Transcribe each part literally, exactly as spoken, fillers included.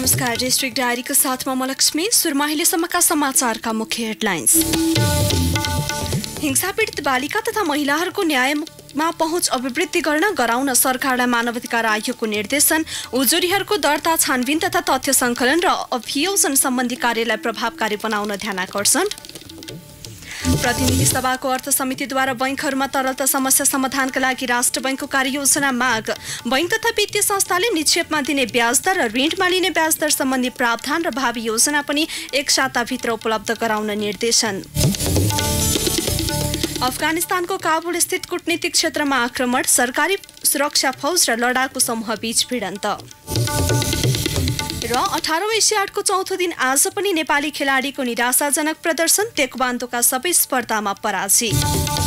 नमस्कार। डिस्ट्रिक्ट डायरीको साथमा म लक्ष्मी। सुरुमा अहिलेसम्मका समाचारका मुख्य हेडलाइन्स। हिंसा पीडित बालिका तथा महिलाहरूको न्यायमा पहुँच अभिवृद्धि गर्न गराउन सरकारलाई मानवाधिकार आयोगको निर्देशन। उजुरीहरूको दर्ता, छानबिन तथा तथ्य सङ्कलन र अभियोजन सम्बन्धी कार्यलाई प्रभावकारी बनाउन ध्यानाकर्षण। प्रतिनिधि सभाको अर्थ समितिद्वारा बैंकहरूमा तरलता समस्या समाधानका लागि राष्ट्र बैंकको कार्ययोजना माग। बैंक तथा वित्तीय संस्थाले निक्षेपमा दिने ब्याजदर र ऋणमा लिने ब्याजदर सम्बन्धी प्रावधान र भावी योजना पनि एक साताभित्र उपलब्ध गराउन निर्देशन। अफगानिस्तानको काबुल स्थित कूटनीतिक क्षेत्रमा आक्रमण, सरकारी सुरक्षा फौज र लडाकु समूह बीच भिडन्त। र अठारौं एसियाडको चौथो दिन आज पनि नेपाली खेलाडीको निराशाजनक प्रदर्शन, टेक्वान्डोका सबै स्पर्धामा पराजित।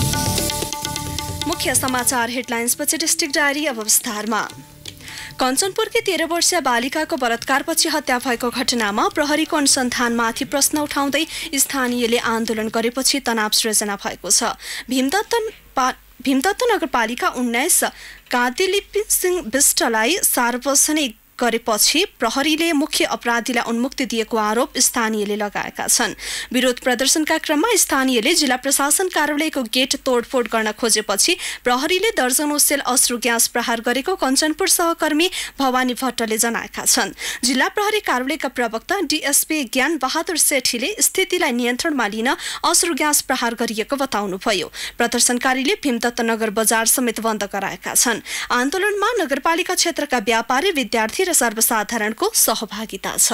मुख्य समाचार हेडलाइन्सपछि डिस्ट्रिक्ट डायरी अब विस्तारमा। कञ्चनपुरकी तेह्र वर्षीय बालिकाको बलात्कारपछि हत्या भएको घटनामा प्रहरीको अनुसन्धानमाथि प्रश्न उठाउँदै स्थानीयले आन्दोलन गरेपछि तनाव सृजना भएको छ। भीमदत्त भीमदत्त नगरपालिका उन्नाइस कादिलिपिन सिंह विष्टलाई सार्वजनिक गरेपछि प्रहरीले मुख्य अपराधीलाई उन्मुक्ति दिएको आरोप स्थानीयले लगाएका छन्। विरोध प्रदर्शनका क्रममा स्थानीयले जिल्ला प्रशासन कार्यालयको गेट तोडफोड गर्न खोजेपछि प्रहरीले दर्जनौं सेल अश्रु ग्यास प्रहार गरेको कञ्चनपुर सहकर्मी भवानी भट्टले जनाएका छन्। जिल्ला प्रहरी कार्यालयका प्रवक्ता डीएसपी ज्ञान बहादुर सेठीले स्थितिलाई नियन्त्रणमा लिन अश्रु ग्यास प्रहार गरिएको बताउनुभयो। प्रदर्शनकारीले भीमदत्त नगर बजार समेत बन्द गराएका छन्। आन्दोलनमा नगरपालिका क्षेत्रका व्यापारी, विद्यार्थी र सर्वसाधारणको सहभागिता छ।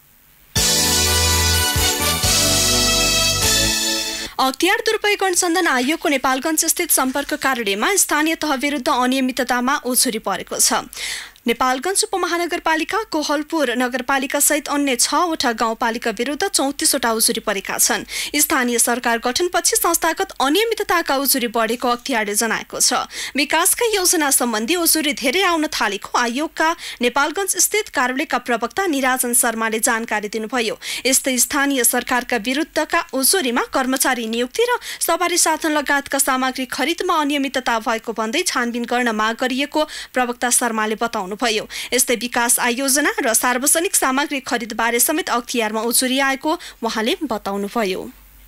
अख्तियार दुरुपयोग अनुसन्धान आयोगको नेपालगञ्ज स्थित सम्पर्क कार्यालयमा स्थानीय तह विरुद्ध अनियमिततामा उजुरी परेको छ। नेपालगञ्ज उपमहानगरपालिका, कोहलपुर नगरपालिका सहित अन्य छवटा गाउँपालिका विरुद्ध चौतिसवटा उजुरी परेका छन्। स्थानीय सरकार गठनपछि संस्थागत अनियमितताका उजुरी बढेको अख्तियारले जनाएको छ। विकासका योजना सम्बन्धी उजुरी धेरै आउन थालेको आयोगका नेपालगञ्ज स्थित कार्यालयका प्रवक्ता निराजन शर्माले जानकारी दिनुभयो। यस्तै स्थानीय सरकारका विरुद्धका उजुरीमा कर्मचारी नियुक्ति र सवारी साधन लगायतका सामग्री खरिदमा अनियमितता भएको भन्दै छानबिन गर्न माग गरिएको प्रवक्ता शर्माले बताउनु भयो। यस्तै विकास आयोजना र सार्वजनिक सामग्री खरिदबारे समेत अख्तियारमा उजुरी आएको उहाँले बताउनुभयो।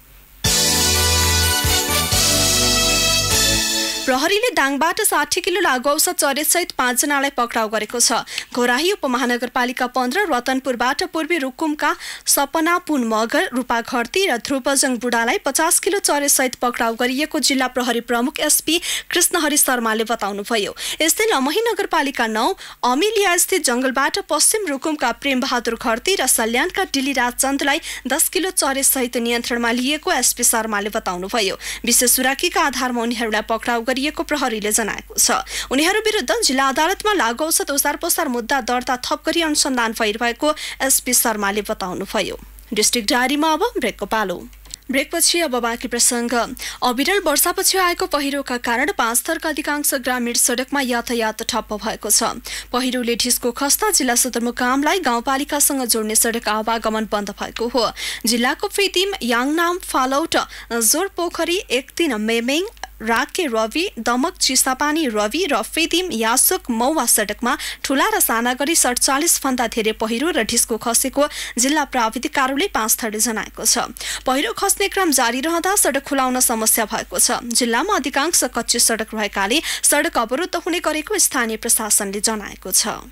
प्रहरीले दाङबाट साठी किलो लागु औषध चरेसहित पाँचजनालाई पक्राउ गरेको छ। घोराही उपमहानगरपालिका पन्ध्र, रतनपुरबाट पूर्वी रुकुमका सपना पुन मगर, रूपा घरती र ध्रुवजङ बुढालाई पचास किलो चरेसहित पक्राउ गरिएको जिल्ला प्रहरी प्रमुख एसपी कृष्णहरि शर्माले बताउनुभयो। यस्तै लमही नगरपालिका नौ, अमिलिया स्थित जंगलबाट पश्चिम रुकुमका प्रेम बहादुर घरती र सल्यानका डिलीराज चन्दलाई दस किलो चरेसहित नियन्त्रणमा लिएको एसपी शर्माले बताउनुभयो। विशेष सुराकीका आधारमा उनीहरूलाई पक्राउ गरिएको प्रहरीले जनाएको छ। उनीहरू विरुद्ध जिल्ला अदालतमा लागु औषध ओसार पोसार मुद्दा दर्ता थप गरी अनुसन्धान भइरहेको एसपी शर्माले बताउनुभयो। डिस्ट्रिक्ट डायरीमा अब ब्रेकको पालो। ब्रेकपछि अब बाँकी प्रसङ्ग। अविरल वर्षापछि आएको पहिरोका कारण पाँचथरका अधिकांश ग्रामीण सडकमा यातायात ठप्प भएको छ। पहिरोले ढिस्को खस्ता जिल्ला सदरमुकामलाई गाउँपालिकासँग जोड्ने सडक आवागमन बन्द भएको हो। जिल्लाको फेदिम, याङनाम, फालौट, जोरपोखरी, एकदिन मेमेङ, राके रवि, दमक चिसापानी रवि र फेदिम यासुक मौवा सडकमा ठूला र साना गरी सडचालिस भन्दा धेरै पहिरो र ढिस्को खसेको जिल्ला प्राविधिक कार्यालय पाँचथरले जनाएको छ। पहिरो खस्ने क्रम जारी रहँदा सडक खुलाउन समस्या भएको छ। जिल्लामा अधिकांश कच्ची सडक रहेकाले सडक अवरुद्ध हुने गरेको स्थानीय प्रशासनले जनाएको छ।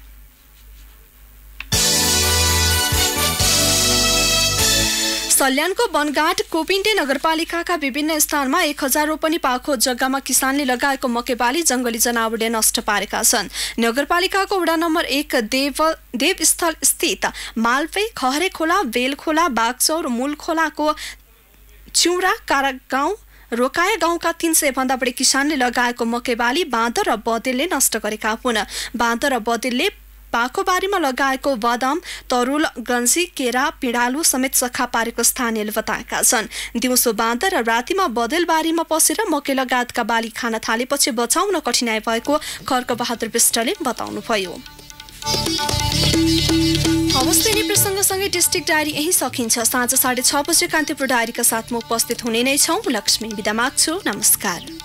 सल्यानको बनगाड कोपिन्टे नगरपालिकाका विभिन्न स्थानमा एक हजार रोपनी पाखो जग्गामा किसानले लगाएको मकैबाली जंगली जनावरले नष्ट पारेका छन्। नगरपालिकाको वडा नम्बर एक देव देवस्थल स्थित मालपै, खहरे खोला, बेल खोला, बागचौर, मूल खोलाको चिउरा, कारागाउँ, रोकाया गाउँका तीन सय भन्दा बढी किसानले लगाएको मकैबाली बाँदर र बदेलले नष्ट गरेका हुन्। बाँदर र बदेलले पाखोबारीमा लगाएको बदाम, तरुल, गन्सी, केरा, पिँडालु समेत सखा पारेको स्थानीयले बताएका छन्। दिउँसो बाँदर र रातिमा बदेलबारीमा पसेर मकै लगायतका बाली खान थालेपछि बचाउन कठिनाई भएको खर्क बहादुर विष्टले बताउनुभयो। हवस्, यिनी प्रसङ्गसँगै डिस्ट्रिक्ट डायरी यही सकिन्छ। साँझ साढे छ बजे कान्तिपुर डायरीका साथ म उपस्थित हुने नै छौँ। लक्ष्मी बिदा माग्छु। नमस्कार।